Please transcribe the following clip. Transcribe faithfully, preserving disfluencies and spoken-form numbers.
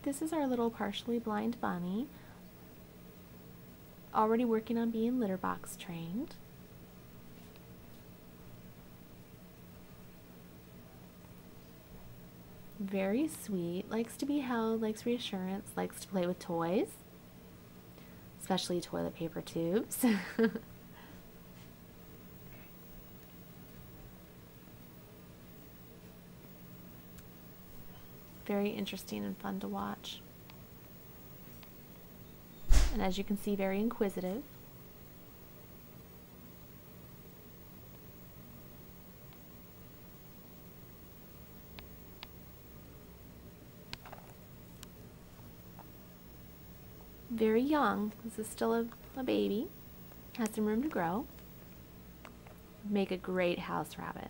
this is our little partially blind bunny, already working on being litter box trained. Very sweet, likes to be held, likes reassurance, likes to play with toys, especially toilet paper tubes. Very interesting and fun to watch. And as you can see, very inquisitive. Very young. This is still a, a baby. Has some room to grow. Make a great house rabbit.